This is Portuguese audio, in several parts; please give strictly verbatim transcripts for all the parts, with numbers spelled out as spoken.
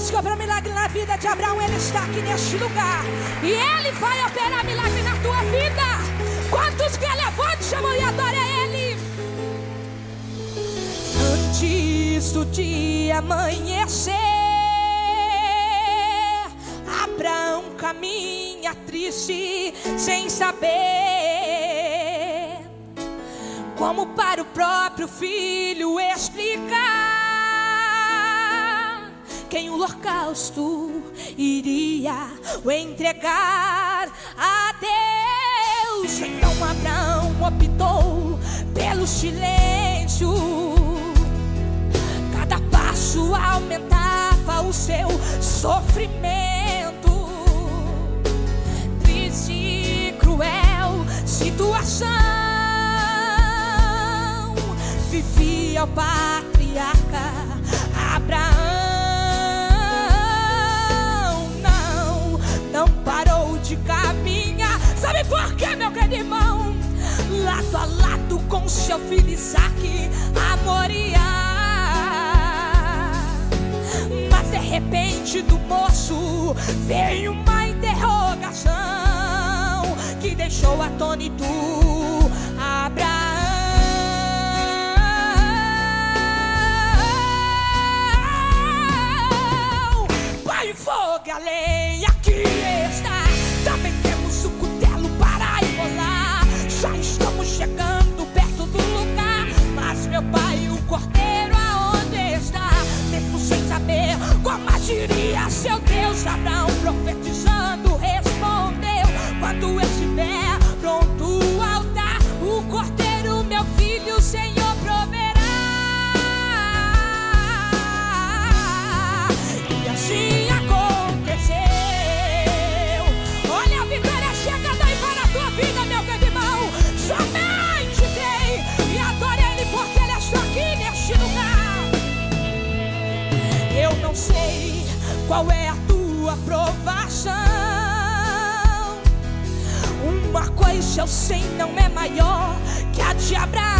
Deus que opera milagre na vida de Abraão, Ele está aqui neste lugar. E Ele vai operar milagre na tua vida. Quantos que levante, chamam e adorem a Ele? Antes do dia amanhecer, Abraão caminha triste, sem saber como para o próprio filho explicar quem o holocausto iria o entregar a Deus. Então Abraão optou pelo silêncio. Cada passo aumentava o seu sofrimento. Triste e cruel situação vivia o patriarca Abraão. Não, não parou de caminhar. Sabe por quê, meu querido irmão? Lado a lado com seu filho Isaque a Moriá. Mas de repente do moço veio uma interrogação que deixou atônito Abraão. Fogo e a lenha aqui está. Também temos o cutelo para imolar. Já estamos chegando perto do lugar. Mas meu pai, o cordeiro aonde está? Mesmo sem saber como agiria seu Deus, Abraão profetizando respondeu: quando estiver pronto o altar, o cordeiro, meu filho, o Senhor proverá. E assim sei qual é a tua provação. Uma coisa eu sei, não é maior que a de Abraão,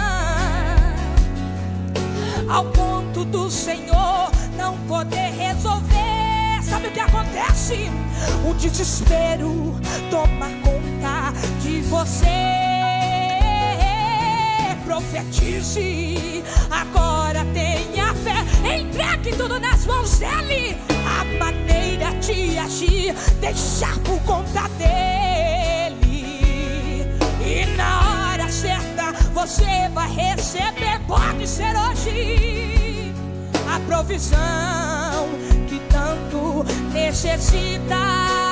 ao ponto do Senhor não poder resolver. Sabe o que acontece? O desespero toma conta de você. Profetize, agora tenha fé, entregue tudo nas mãos dele. A maneira de agir, deixar por conta dele. E na hora certa você vai receber, pode ser hoje, a provisão que tanto necessita.